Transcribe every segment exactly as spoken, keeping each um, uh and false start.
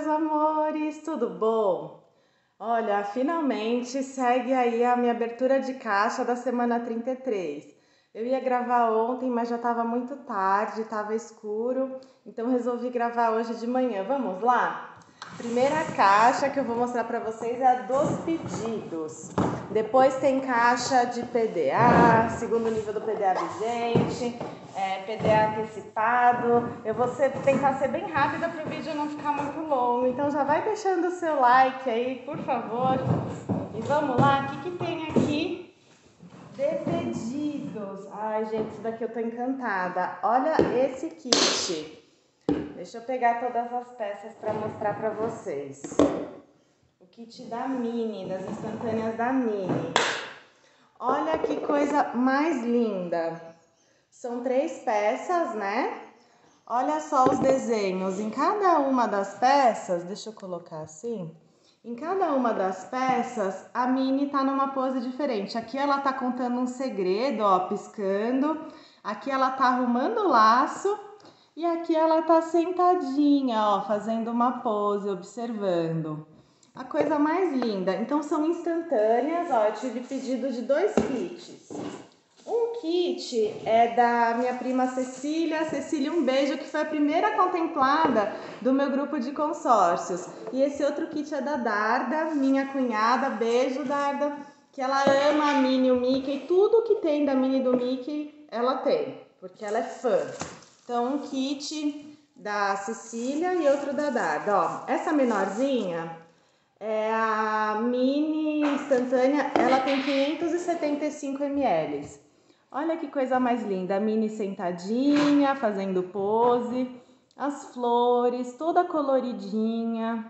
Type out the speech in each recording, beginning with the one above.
meus amores, tudo bom? Olha, finalmente segue aí a minha abertura de caixa da semana trinta e três. Eu ia gravar ontem, mas já estava muito tarde, estava escuro, então resolvi gravar hoje de manhã. Vamos lá? Primeira caixa que eu vou mostrar para vocês é a dos pedidos. Depois tem caixa de P D A, segundo nível do P D A vigente, é, P D A antecipado. Eu vou ser, tentar ser bem rápida para o vídeo não ficar muito longo. Então já vai deixando o seu like aí, por favor. E vamos lá, o que, que tem aqui de pedidos? Ai, gente, isso daqui eu tô encantada. Olha esse kit. Deixa eu pegar todas as peças para mostrar para vocês. O kit da Mini, das instantâneas da Mini. Olha que coisa mais linda. São três peças, né? Olha só os desenhos. Em cada uma das peças, deixa eu colocar assim. Em cada uma das peças, a Mini tá numa pose diferente. Aqui ela tá contando um segredo, ó, piscando. Aqui ela tá arrumando o laço. E aqui ela tá sentadinha, ó, fazendo uma pose, observando. A coisa mais linda. Então são instantâneas, ó, eu tive pedido de dois kits. Um kit é da minha prima Cecília. Cecília, um beijo, que foi a primeira contemplada do meu grupo de consórcios. E esse outro kit é da Darda, minha cunhada. Beijo, Darda, que ela ama a Minnie e o Mickey. Tudo que tem da Minnie e do Mickey, ela tem, porque ela é fã. Então, um kit da Cecília e outro da Darda. Ó, essa menorzinha é a Mini instantânea, ela tem quinhentos e setenta e cinco mililitros. Olha que coisa mais linda, a Mini sentadinha, fazendo pose, as flores, toda coloridinha,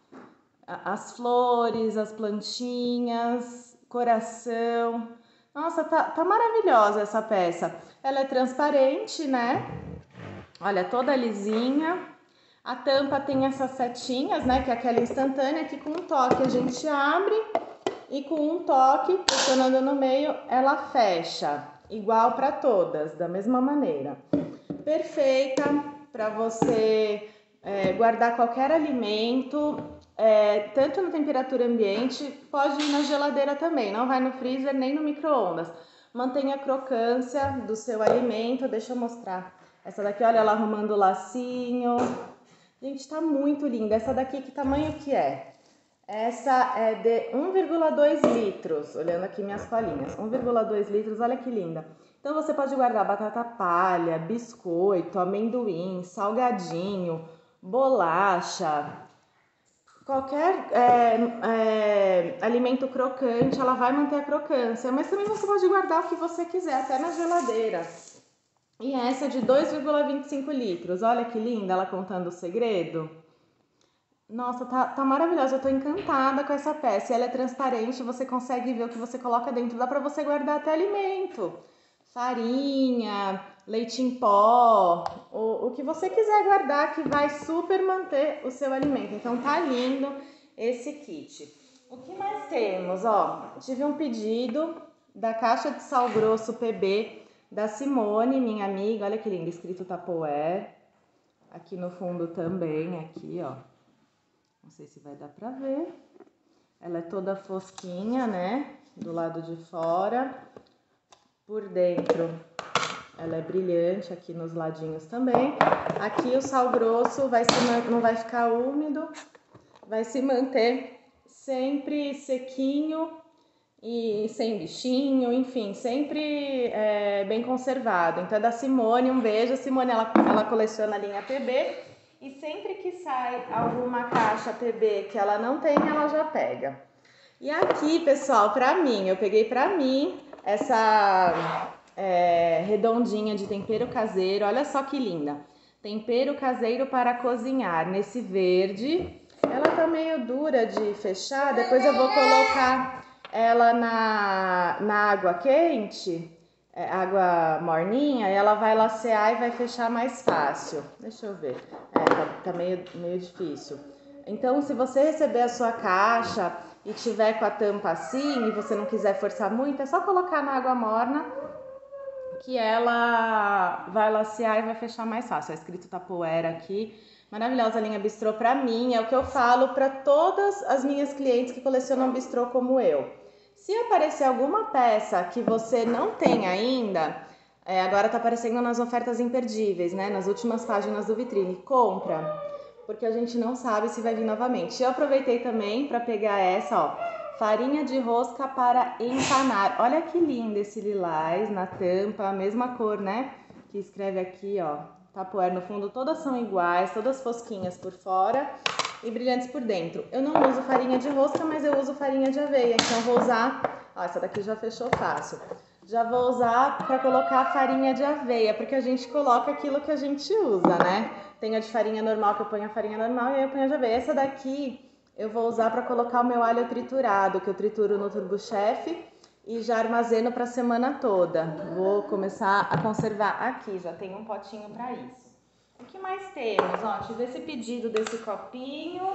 as flores, as plantinhas, coração. Nossa, tá, tá maravilhosa essa peça. Ela é transparente, né? Olha, toda lisinha. A tampa tem essas setinhas, né? Que é aquela instantânea que com um toque a gente abre e com um toque, pressionando no meio, ela fecha. Igual para todas, da mesma maneira. Perfeita para você é, guardar qualquer alimento, é, tanto na temperatura ambiente, pode ir na geladeira também. Não vai no freezer nem no micro-ondas. Mantenha a crocância do seu alimento. Deixa eu mostrar. Essa daqui, olha ela arrumando o lacinho. Gente, tá muito linda. Essa daqui, que tamanho que é? Essa é de um vírgula dois litros. Olhando aqui minhas colinhas. um vírgula dois litros, olha que linda. Então, você pode guardar batata palha, biscoito, amendoim, salgadinho, bolacha. Qualquer é, é, alimento crocante, ela vai manter a crocância. Mas também você pode guardar o que você quiser, até na geladeira. E essa é de dois vírgula vinte e cinco litros. Olha que linda, ela contando o segredo. Nossa, tá, tá maravilhosa. Eu tô encantada com essa peça. Ela é transparente, você consegue ver o que você coloca dentro. Dá pra você guardar até alimento. Farinha, leite em pó, o, o que você quiser guardar, que vai super manter o seu alimento. Então tá lindo esse kit. O que mais temos? Ó, tive um pedido da caixa de sal grosso P B da Simone, minha amiga. Olha que lindo, escrito Tupperware. Aqui no fundo também, aqui, ó. Não sei se vai dar pra ver. Ela é toda fosquinha, né? Do lado de fora. Por dentro, ela é brilhante, aqui nos ladinhos também. Aqui o sal grosso vai se, não vai ficar úmido. Vai se manter sempre sequinho e sem bichinho, enfim, sempre é, bem conservado. Então é da Simone, um beijo. Simone, ela, ela coleciona a linha P B e sempre que sai alguma caixa P B que ela não tem, ela já pega. E aqui, pessoal, pra mim, eu peguei pra mim essa é, redondinha de tempero caseiro. Olha só que linda. Tempero caseiro para cozinhar, nesse verde. Ela tá meio dura de fechar, depois eu vou colocar ela na, na água quente, é, água morninha, e ela vai lacear e vai fechar mais fácil. Deixa eu ver, é, tá, tá meio, meio difícil. Então, se você receber a sua caixa e tiver com a tampa assim, e você não quiser forçar muito, é só colocar na água morna, que ela vai lacear e vai fechar mais fácil. É escrito Tupperware aqui. Maravilhosa linha bistrô pra mim, é o que eu falo para todas as minhas clientes que colecionam bistrô como eu. Se aparecer alguma peça que você não tem ainda, é, agora tá aparecendo nas ofertas imperdíveis, né? Nas últimas páginas do Vitrine, compra, porque a gente não sabe se vai vir novamente. Eu aproveitei também para pegar essa, ó, farinha de rosca para empanar. Olha que lindo esse lilás na tampa, a mesma cor, né? Que escreve aqui, ó, Tupperware no fundo, todas são iguais, todas fosquinhas por fora e brilhantes por dentro. Eu não uso farinha de rosca, mas eu uso farinha de aveia, então vou usar, ó, essa daqui já fechou fácil. Já vou usar para colocar farinha de aveia, porque a gente coloca aquilo que a gente usa, né? Tem a de farinha normal, que eu ponho a farinha normal, e aí eu ponho a de aveia. Essa daqui eu vou usar para colocar o meu alho triturado, que eu trituro no Turbo Chef e já armazeno para a semana toda. Vou começar a conservar aqui, já tem um potinho para isso. O que mais temos? Ó, tive esse pedido desse copinho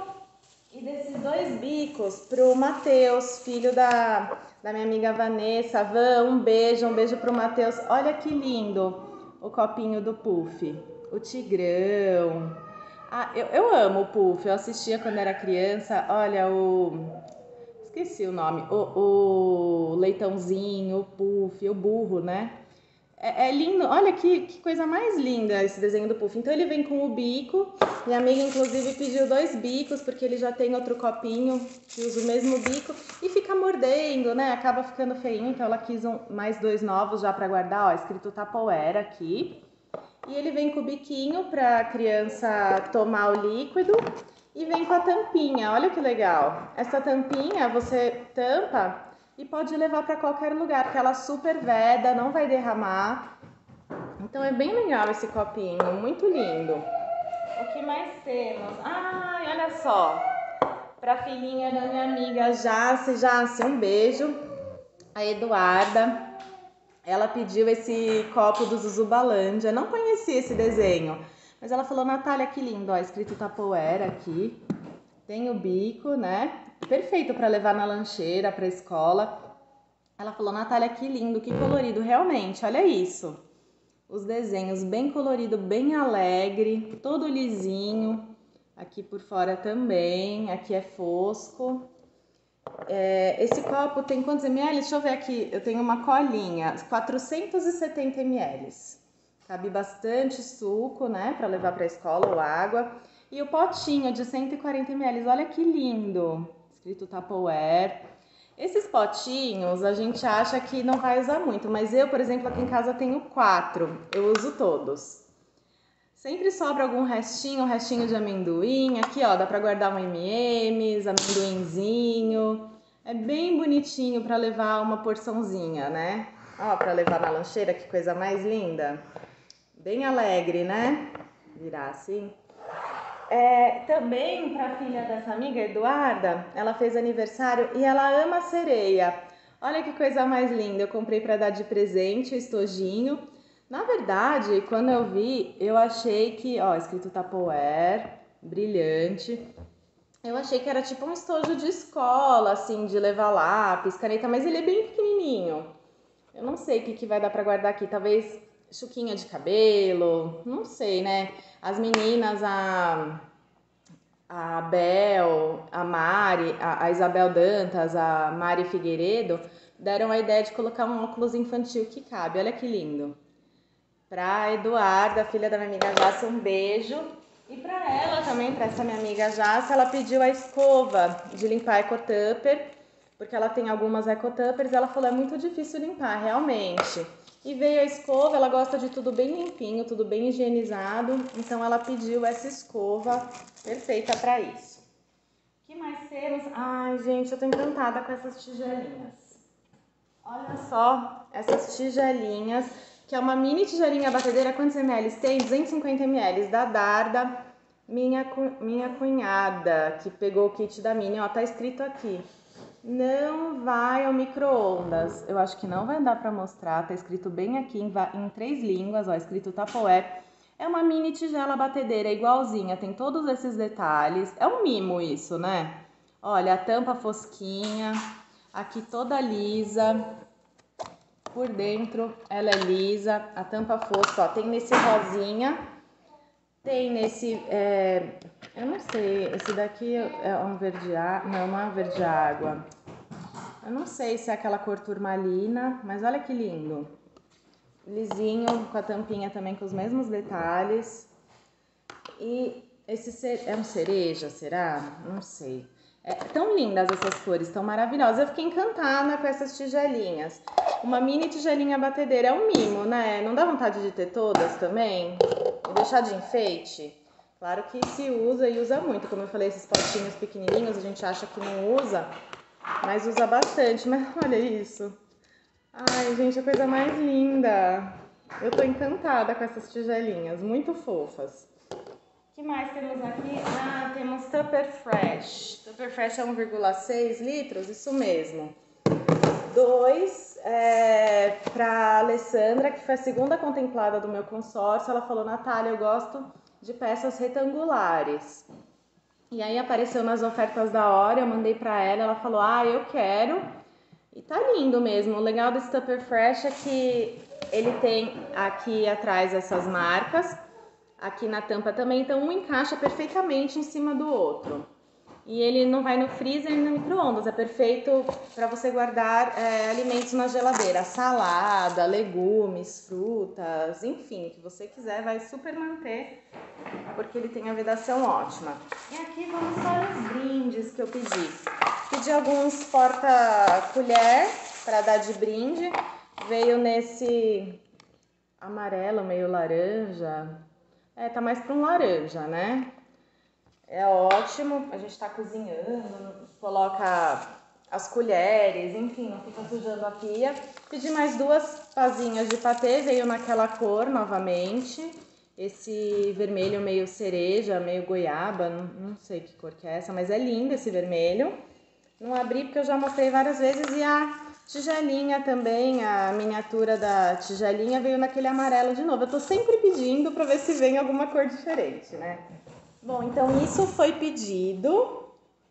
e desses dois bicos pro Matheus, filho da, da minha amiga Vanessa. Van, um beijo, um beijo pro Matheus. Olha que lindo o copinho do Puff, o tigrão. Ah, eu, eu amo o Puff, eu assistia quando era criança. Olha o... esqueci o nome, o, o leitãozinho, o Puff, o burro, né? É, é lindo, olha que, que coisa mais linda esse desenho do Puff. Então ele vem com o bico, minha amiga inclusive pediu dois bicos, porque ele já tem outro copinho que usa o mesmo bico e fica mordendo, né? Acaba ficando feinho, então ela quis um, mais dois novos já para guardar, ó, escrito Tupperware aqui. E ele vem com o biquinho para a criança tomar o líquido e vem com a tampinha, olha que legal. Essa tampinha você tampa e pode levar para qualquer lugar, porque ela super veda, não vai derramar. Então é bem legal esse copinho, muito lindo. O que mais temos? Ai, olha só, para a filhinha da minha amiga Jace, Jace, um beijo. A Eduarda, ela pediu esse copo do Zuzubalândia, não conhecia esse desenho, mas ela falou, Natália, que lindo, ó, escrito Tupperware aqui, tem o bico, né? Perfeito para levar na lancheira, para a escola. Ela falou, Natália, que lindo, que colorido, realmente, olha isso. Os desenhos bem colorido, bem alegre, todo lisinho, aqui por fora também, aqui é fosco. É, esse copo tem quantos ml? Deixa eu ver aqui, eu tenho uma colinha, quatrocentos e setenta mililitros. Cabe bastante suco, né, para levar para a escola ou água. E o potinho de cento e quarenta mililitros, olha que lindo, escrito Tupperware. Esses potinhos a gente acha que não vai usar muito, mas eu, por exemplo, aqui em casa tenho quatro, eu uso todos. Sempre sobra algum restinho, um restinho de amendoim. Aqui, ó, dá pra guardar um eme e eme's, amendoinzinho. É bem bonitinho pra levar uma porçãozinha, né? Ó, pra levar na lancheira, que coisa mais linda. Bem alegre, né? Virar assim. É, também pra filha dessa amiga, Eduarda, ela fez aniversário e ela ama sereia. Olha que coisa mais linda. Eu comprei pra dar de presente o estojinho. Na verdade, quando eu vi, eu achei que, ó, escrito Tupperware, brilhante. Eu achei que era tipo um estojo de escola, assim, de levar lápis, caneta, mas ele é bem pequenininho. Eu não sei o que, que vai dar pra guardar aqui, talvez chuquinha de cabelo, não sei, né? As meninas, a, a Bel, a Mari, a, a Isabel Dantas, a Mari Figueiredo, deram a ideia de colocar um óculos infantil que cabe, olha que lindo. Pra Eduarda, filha da minha amiga Jace, um beijo. E pra ela também, pra essa minha amiga Jace, ela pediu a escova de limpar EcoTupper, porque ela tem algumas EcoTuppers e ela falou, é muito difícil limpar, realmente. E veio a escova, ela gosta de tudo bem limpinho, tudo bem higienizado, então ela pediu essa escova perfeita pra isso. O que mais temos? Ai, gente, eu tô encantada com essas tigelinhas. Olha só, essas tigelinhas, que é uma mini tigelinha batedeira, quantos ml tem? duzentos e cinquenta mililitros, da Darda, minha, minha cunhada, que pegou o kit da Mini, ó, tá escrito aqui, não vai ao micro-ondas. Eu acho que não vai dar pra mostrar, tá escrito bem aqui em, em três línguas, ó, escrito Tupperware. É uma mini tigela batedeira, igualzinha, tem todos esses detalhes, é um mimo isso, né? Olha, a tampa fosquinha, aqui toda lisa. Por dentro ela é lisa, a tampa fosca, ó, tem nesse rosinha, tem nesse, é, eu não sei, esse daqui é um verde água, não, não é um verde água. Eu não sei se é aquela cor turmalina, mas olha que lindo. Lisinho, com a tampinha também com os mesmos detalhes. E esse é um cereja, será? Não sei. É tão lindas essas cores, tão maravilhosas. Eu fiquei encantada com essas tigelinhas. Uma mini tigelinha batedeira é um mimo, né? Não dá vontade de ter todas também? E deixar de enfeite? Claro que se usa e usa muito. Como eu falei, esses potinhos pequenininhos a gente acha que não usa, mas usa bastante. Mas olha isso. Ai, gente, a coisa mais linda. Eu tô encantada com essas tigelinhas, muito fofas. O que mais temos aqui? Ah, temos Tupper Fresh. Tupper Fresh é um vírgula seis litros, isso mesmo. Dois é, para Alessandra, que foi a segunda contemplada do meu consórcio. Ela falou: Natália, eu gosto de peças retangulares. E aí apareceu nas ofertas da hora, eu mandei para ela, ela falou: ah, eu quero. E tá lindo mesmo. O legal desse Tupper Fresh é que ele tem aqui atrás essas marcas, aqui na tampa também, então um encaixa perfeitamente em cima do outro. E ele não vai no freezer nem no micro-ondas, é perfeito para você guardar é, alimentos na geladeira, salada, legumes, frutas, enfim, o que você quiser, vai super manter, porque ele tem a vedação ótima. E aqui vamos para os brindes que eu pedi. Pedi alguns porta-colher para dar de brinde, veio nesse amarelo, meio laranja, é, tá mais para um laranja, né? É ótimo, a gente tá cozinhando, coloca as colheres, enfim, não fica sujando a pia. Pedi mais duas pazinhas de patê, veio naquela cor novamente. Esse vermelho meio cereja, meio goiaba, não, não sei que cor que é essa, mas é lindo esse vermelho. Não abri porque eu já mostrei várias vezes. E a tigelinha também, a miniatura da tigelinha veio naquele amarelo de novo. Eu tô sempre pedindo pra ver se vem alguma cor diferente, né? Bom, então isso foi pedido.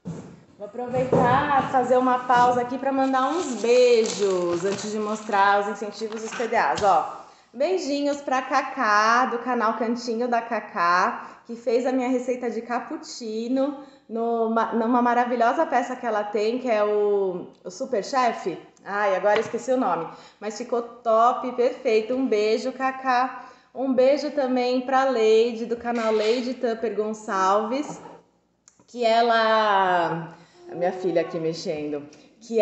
Vou aproveitar fazer uma pausa aqui para mandar uns beijos antes de mostrar os incentivos dos P D As. Ó, beijinhos para Cacá, do canal Cantinho da Cacá, que fez a minha receita de cappuccino numa, numa maravilhosa peça que ela tem, que é o, o Super Chef. Ai, agora esqueci o nome, mas ficou top, perfeito. Um beijo, Cacá. Um beijo também para Leide, do canal Leide Tupper Gonçalves, que ela... A minha filha aqui mexendo. Que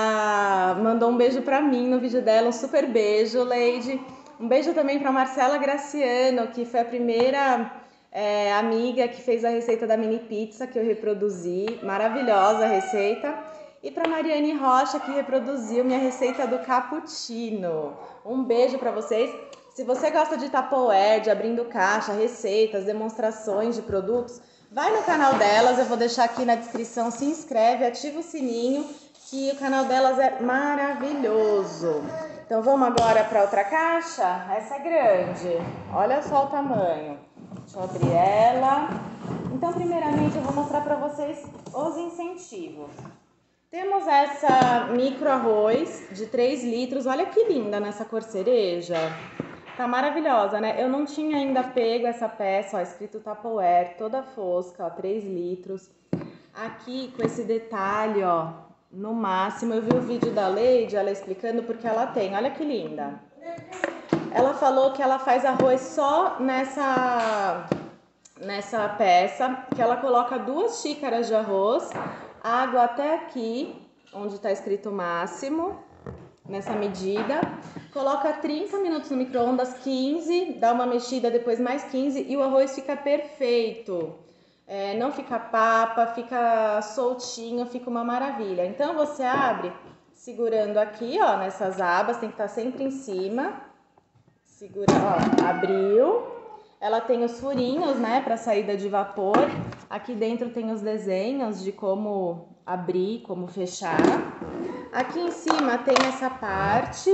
ela mandou um beijo para mim no vídeo dela, um super beijo, Leide. Um beijo também para Marcela Graciano, que foi a primeira é, amiga que fez a receita da mini pizza que eu reproduzi. Maravilhosa a receita. E para Mariane Rocha, que reproduziu minha receita do cappuccino. Um beijo para vocês. Se você gosta de Tupperware, de abrindo caixa, receitas, demonstrações de produtos, vai no canal delas, eu vou deixar aqui na descrição, se inscreve, ativa o sininho, que o canal delas é maravilhoso. Então vamos agora para outra caixa? Essa é grande, olha só o tamanho. Deixa eu abrir ela. Então primeiramente eu vou mostrar para vocês os incentivos. Temos essa micro arroz de três litros, olha que linda nessa cor cereja. Tá maravilhosa, né? Eu não tinha ainda pego essa peça, ó, escrito Tupperware, toda fosca, ó, três litros. Aqui com esse detalhe, ó, no máximo. Eu vi o vídeo da Leide, ela explicando porque ela tem, olha que linda. Ela falou que ela faz arroz só nessa, nessa peça, que ela coloca duas xícaras de arroz, água até aqui, onde tá escrito máximo, nessa medida, coloca trinta minutos no micro-ondas, quinze, dá uma mexida, depois mais quinze e o arroz fica perfeito. É, não fica papa, fica soltinho, fica uma maravilha. Então você abre segurando aqui, ó, nessas abas, tem que estar sempre em cima. Segura, ó, abriu. Ela tem os furinhos, né, para saída de vapor. Aqui dentro tem os desenhos de como abrir, como fechar. Aqui em cima tem essa parte,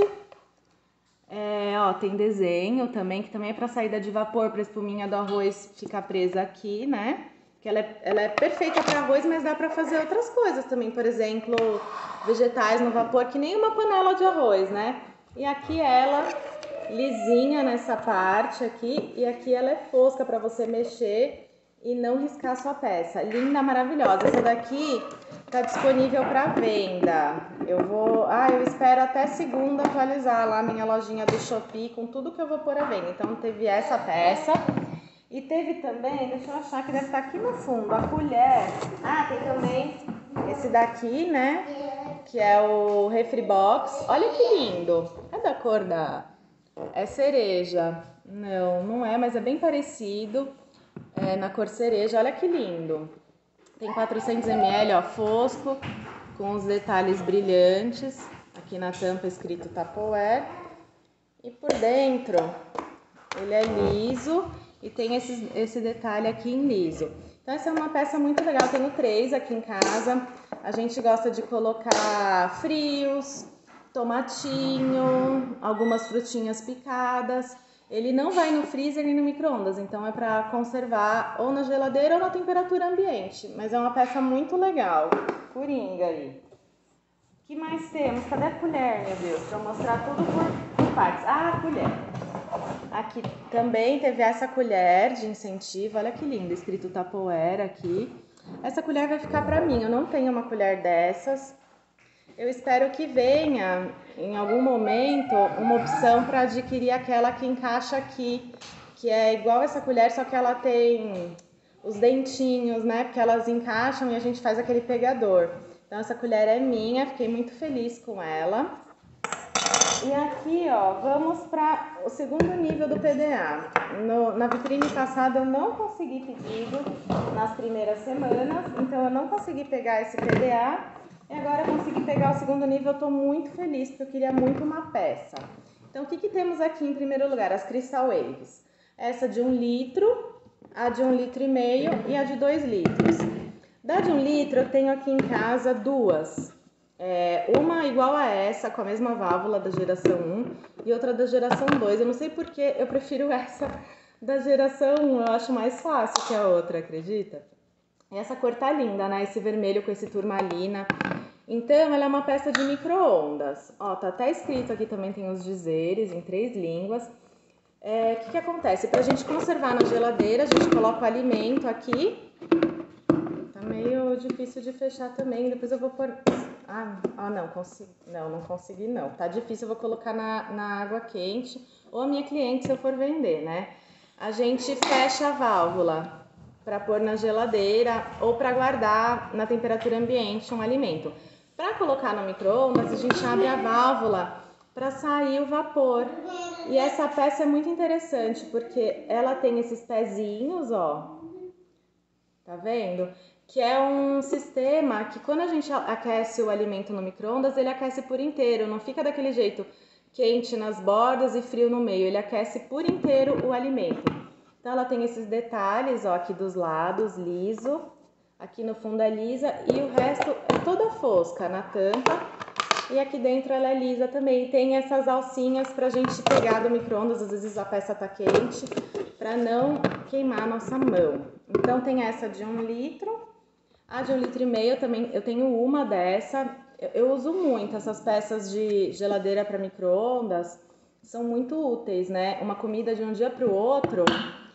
é, ó, tem desenho também, que também é para saída de vapor, para a espuminha do arroz ficar presa aqui, né? Que ela é, ela é perfeita para arroz, mas dá para fazer outras coisas também, por exemplo, vegetais no vapor, que nem uma panela de arroz, né? E aqui ela lisinha nessa parte aqui, e aqui ela é fosca para você mexer e não riscar a sua peça. Linda, maravilhosa. Essa daqui tá disponível para venda. Eu vou, ah, eu espero até segunda atualizar lá a minha lojinha do Shopee com tudo que eu vou pôr à venda. Então teve essa peça e teve também, deixa eu achar que deve estar aqui no fundo, a colher. Ah, tem também esse daqui, né? Que é o Refri Box. Olha que lindo. Cadê a cor da... É cereja. Não, não é, mas é bem parecido. É na cor cereja. Olha que lindo. Tem quatrocentos mililitros, ó, fosco, com os detalhes brilhantes. Aqui na tampa escrito Tupperware. E por dentro, ele é liso e tem esse, esse detalhe aqui em liso. Então essa é uma peça muito legal. Tenho três aqui em casa. A gente gosta de colocar frios, tomatinho, algumas frutinhas picadas. Ele não vai no freezer nem no micro-ondas, então é para conservar ou na geladeira ou na temperatura ambiente. Mas é uma peça muito legal. Coringa aí. O que mais temos? Cadê a colher, meu Deus? Para mostrar tudo por, por partes. Ah, a colher. Aqui também teve essa colher de incentivo. Olha que lindo, escrito Tupperware aqui. Essa colher vai ficar para mim. Eu não tenho uma colher dessas. Eu espero que venha, em algum momento, uma opção para adquirir aquela que encaixa aqui, que é igual essa colher, só que ela tem os dentinhos, né? Porque elas encaixam e a gente faz aquele pegador. Então essa colher é minha, fiquei muito feliz com ela. E aqui, ó, vamos para o segundo nível do P D A. No, na vitrine passada eu não consegui pedido nas primeiras semanas, então eu não consegui pegar esse P D A. E agora eu consegui pegar o segundo nível, eu tô muito feliz, porque eu queria muito uma peça. Então o que que temos aqui em primeiro lugar? As Crystal Waves. Essa de um litro, a de um litro e meio e a de dois litros. Da de um litro eu tenho aqui em casa duas. É, uma igual a essa, com a mesma válvula da geração um e outra da geração dois. Eu não sei porque eu prefiro essa da geração um, eu acho mais fácil que a outra, acredita? E essa cor tá linda, né? Esse vermelho com esse turmalina. Então, ela é uma peça de micro-ondas. Ó, tá até escrito aqui também, tem os dizeres em três línguas. É, o que que acontece? Pra gente conservar na geladeira, a gente coloca o alimento aqui. Tá meio difícil de fechar também, depois eu vou pôr... Ah, ah não, consegui... não, não consegui não. Tá difícil, eu vou colocar na, na água quente. Ou a minha cliente, se eu for vender, né? A gente fecha a válvula para pôr na geladeira ou para guardar na temperatura ambiente um alimento. Para colocar no micro-ondas, a gente abre a válvula para sair o vapor. E essa peça é muito interessante porque ela tem esses pezinhos, ó. Tá vendo? Que é um sistema que quando a gente aquece o alimento no micro-ondas, ele aquece por inteiro, não fica daquele jeito quente nas bordas e frio no meio, ele aquece por inteiro o alimento. Então ela tem esses detalhes, ó, aqui dos lados, liso, aqui no fundo é lisa e o resto é toda fosca na tampa e aqui dentro ela é lisa também. Tem essas alcinhas pra gente pegar do micro-ondas, às vezes a peça tá quente, pra não queimar a nossa mão. Então tem essa de um litro, a de um litro e meio também, eu tenho uma dessa. Eu, eu uso muito essas peças de geladeira para micro-ondas, são muito úteis, né? Uma comida de um dia para o outro,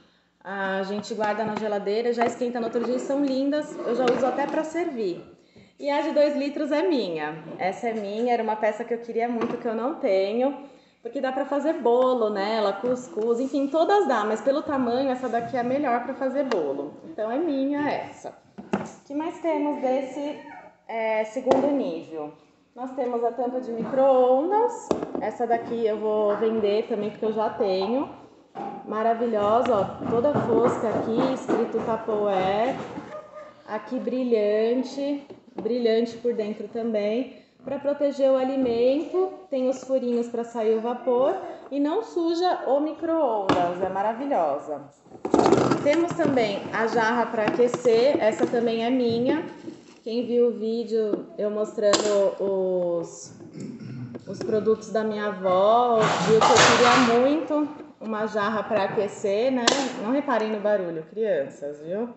a gente guarda na geladeira, já esquenta no outro dia, são lindas, eu já uso até para servir. E a de dois litros é minha, essa é minha, era uma peça que eu queria muito, que eu não tenho, porque dá para fazer bolo nela, cuscuz, enfim, todas dá, mas pelo tamanho essa daqui é a melhor para fazer bolo. Então é minha essa. O que mais temos desse é, segundo nível? Nós temos a tampa de micro-ondas, essa daqui eu vou vender também porque eu já tenho. Maravilhosa, ó, toda fosca aqui, escrito Tupperware, aqui brilhante, brilhante por dentro também. Para proteger o alimento, tem os furinhos para sair o vapor e não suja o micro-ondas, é maravilhosa. Temos também a jarra para aquecer, essa também é minha. Quem viu o vídeo eu mostrando os, os produtos da minha avó, viu que eu queria muito uma jarra para aquecer, né? Não reparem no barulho, crianças, viu?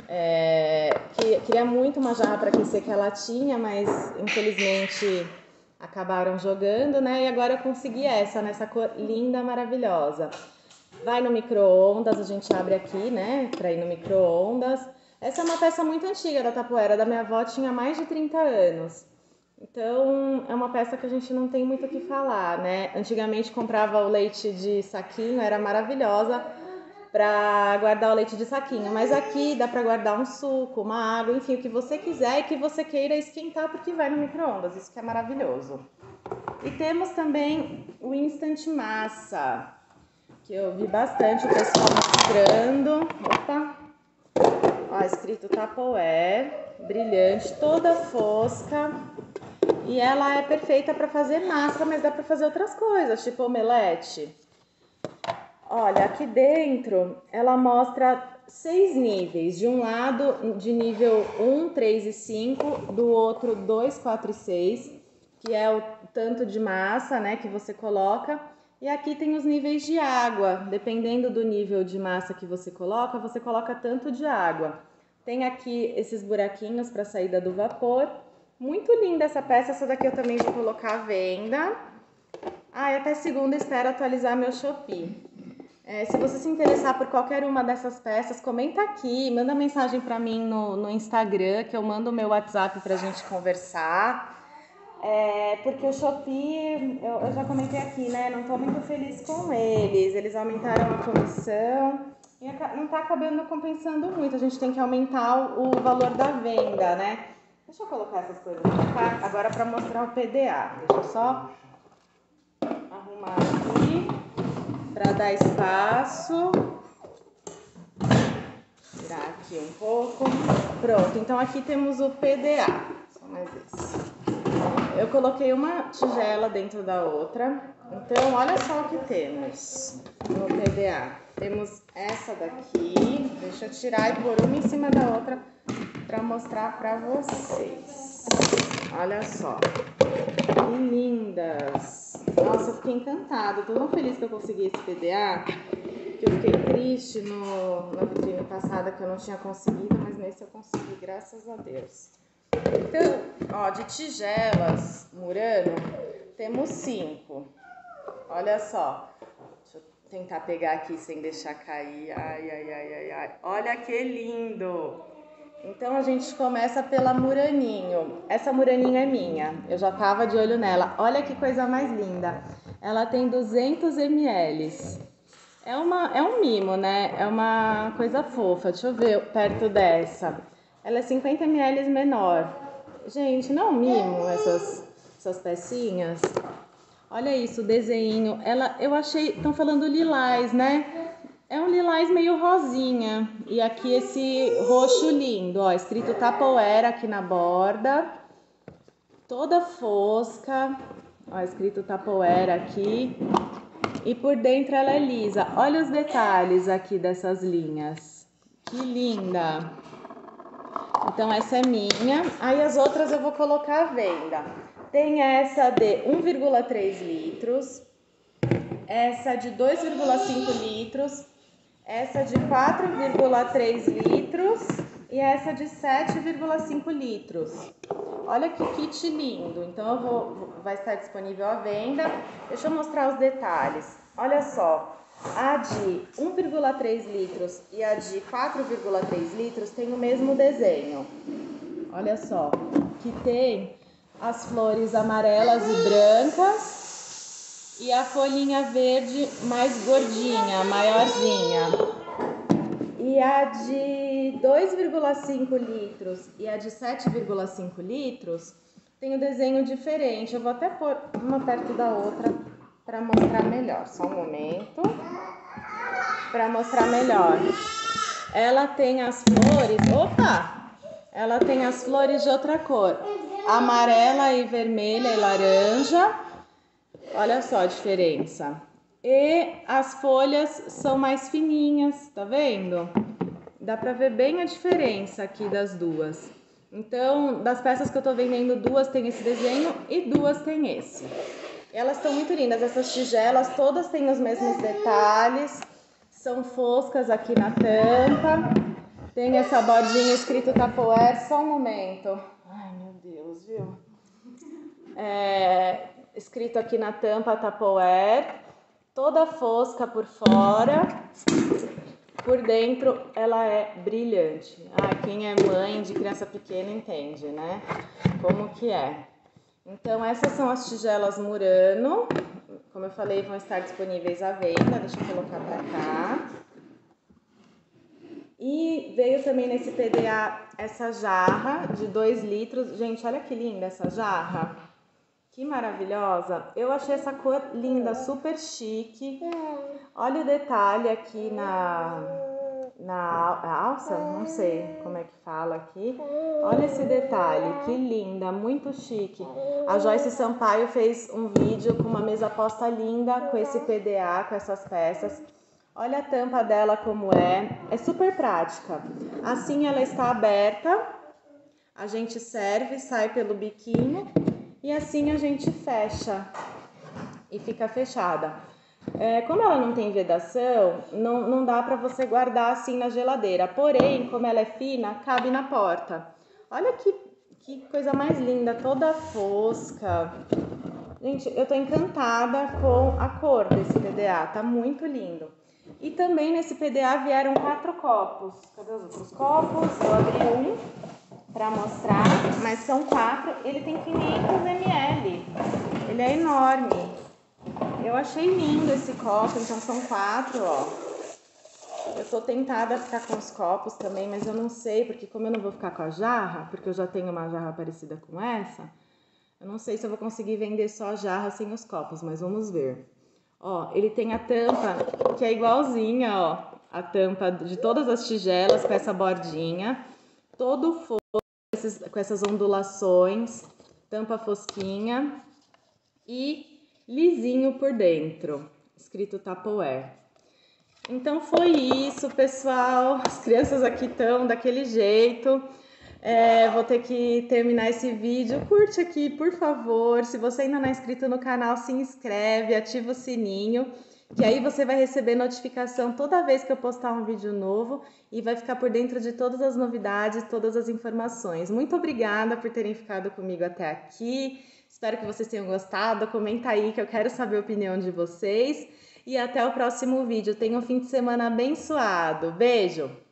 É, que, queria muito uma jarra para aquecer que ela tinha, mas infelizmente acabaram jogando, né? E agora eu consegui essa, nessa cor linda, maravilhosa. Vai no micro-ondas, a gente abre aqui, né, pra ir no micro-ondas. Essa é uma peça muito antiga da Tupperware, da minha avó, tinha mais de trinta anos. Então, é uma peça que a gente não tem muito o que falar, né? Antigamente comprava o leite de saquinho, era maravilhosa para guardar o leite de saquinho, mas aqui dá para guardar um suco, uma água, enfim, o que você quiser e que você queira esquentar porque vai no micro-ondas, isso que é maravilhoso. E temos também o Instant Massa, que eu vi bastante o pessoal mostrando. Opa! Ó, escrito Tupperware, brilhante, toda fosca. E ela é perfeita para fazer massa, mas dá para fazer outras coisas, tipo omelete. Olha, aqui dentro ela mostra seis níveis. De um lado, de nível um, três e cinco, do outro dois, quatro e seis, que é o tanto de massa, né, que você coloca. E aqui tem os níveis de água. Dependendo do nível de massa que você coloca, você coloca tanto de água. Tem aqui esses buraquinhos para saída do vapor. Muito linda essa peça, essa daqui eu também vou colocar à venda. Ah, e até segunda espero atualizar meu Shopee. É, se você se interessar por qualquer uma dessas peças, comenta aqui, manda mensagem para mim no, no Instagram, que eu mando o meu WhatsApp pra gente conversar. É, porque o Shopee, eu, eu já comentei aqui, né, não tô muito feliz com eles. Eles aumentaram a comissão e não tá acabando compensando muito. A gente tem que aumentar o, o valor da venda, né? Deixa eu colocar essas coisas pra cá, agora para mostrar o P D A. Deixa eu só arrumar aqui para dar espaço. Tirar aqui um pouco. Pronto, então aqui temos o P D A. Só mais esse. Eu coloquei uma tigela dentro da outra. Então, olha só o que temos no P D A. Temos essa daqui. Deixa eu tirar e pôr uma em cima da outra para mostrar para vocês. Olha só, que lindas! Nossa, eu fiquei encantada, tô tão feliz que eu consegui esse P D A, que eu fiquei triste no, na vitrine passada que eu não tinha conseguido, mas nesse eu consegui, graças a Deus. Então, ó, de tigelas Murano, temos cinco. Olha só. Deixa eu tentar pegar aqui sem deixar cair. Ai, ai, ai, ai, ai. Olha que lindo! Então a gente começa pela Muraninho. Essa Muraninho é minha, eu já tava de olho nela. Olha que coisa mais linda. Ela tem duzentos mililitros. É, uma, é um mimo, né? É uma coisa fofa. Deixa eu ver perto dessa. Ela é cinquenta mililitros menor. Gente, não é um mimo essas, essas pecinhas? Olha isso, o desenho. Ela, eu achei, estão falando lilás, né? É um lilás meio rosinha. E aqui esse roxo lindo, ó, escrito Tupperware aqui na borda. Toda fosca. Ó, escrito Tupperware aqui. E por dentro ela é lisa. Olha os detalhes aqui dessas linhas. Que linda! Então essa é minha. Aí as outras eu vou colocar à venda. Tem essa de um vírgula três litros. Essa de dois vírgula cinco litros. Essa de quatro vírgula três litros e essa de sete vírgula cinco litros. Olha que kit lindo. Então eu vou, vai estar disponível à venda. Deixa eu mostrar os detalhes. Olha só, a de um vírgula três litros e a de quatro vírgula três litros tem o mesmo desenho. Olha só, que tem as flores amarelas e brancas. E a folhinha verde mais gordinha, maiorzinha. E a de dois vírgula cinco litros e a de sete vírgula cinco litros tem um desenho diferente. Eu vou até pôr uma perto da outra para mostrar melhor. Só um momento. Para mostrar melhor. Ela tem as flores... Opa! Ela tem as flores de outra cor. Amarela e vermelha e laranja. Olha só a diferença. E as folhas são mais fininhas, tá vendo? Dá pra ver bem a diferença aqui das duas. Então, das peças que eu tô vendendo, duas tem esse desenho e duas tem esse. Elas estão muito lindas, essas tigelas todas têm os mesmos detalhes. São foscas aqui na tampa. Tem essa bordinha escrito Tupperware, só um momento. Ai, meu Deus, viu? é, escrito aqui na tampa Tupperware, toda fosca por fora, por dentro ela é brilhante. Ah, quem é mãe de criança pequena entende, né? Como que é. Então essas são as tigelas Murano, como eu falei, vão estar disponíveis à venda. Deixa eu colocar pra cá. E veio também nesse P D A essa jarra de dois litros. Gente, olha que linda essa jarra. Que maravilhosa. Eu achei essa cor linda, super chique. Olha o detalhe aqui na, na alça, não sei como é que fala aqui. Olha esse detalhe, que linda, muito chique. A Joyce Sampaio fez um vídeo com uma mesa posta linda com esse P D A, com essas peças. Olha a tampa dela como é, é super prática. Assim ela está aberta, a gente serve, sai pelo biquinho e assim a gente fecha e fica fechada. É, como ela não tem vedação, não, não dá para você guardar assim na geladeira. Porém, como ela é fina, cabe na porta. Olha que, que coisa mais linda, toda fosca. Gente, eu tô encantada com a cor desse P D A, tá muito lindo. E também nesse P D A vieram quatro copos. Cadê os outros copos? Eu abri um para mostrar, mas são quatro. Ele tem quinhentos mililitros. Ele é enorme. Eu achei lindo esse copo, então são quatro, ó. Eu tô tentada a ficar com os copos também, mas eu não sei, porque como eu não vou ficar com a jarra, porque eu já tenho uma jarra parecida com essa, eu não sei se eu vou conseguir vender só a jarra sem os copos, mas vamos ver. Ó, ele tem a tampa que é igualzinha, ó, a tampa de todas as tigelas com essa bordinha, todo fosco com, esses, com essas ondulações, tampa fosquinha e lisinho por dentro, escrito Tupperware. Então foi isso, pessoal. As crianças aqui estão daquele jeito. É, vou ter que terminar esse vídeo. Curte aqui, por favor. Se você ainda não é inscrito no canal, se inscreve, ativa o sininho, que aí você vai receber notificação toda vez que eu postar um vídeo novo e vai ficar por dentro de todas as novidades, todas as informações. Muito obrigada por terem ficado comigo até aqui. Espero que vocês tenham gostado. Comenta aí que eu quero saber a opinião de vocês. E até o próximo vídeo. Tenha um fim de semana abençoado. Beijo!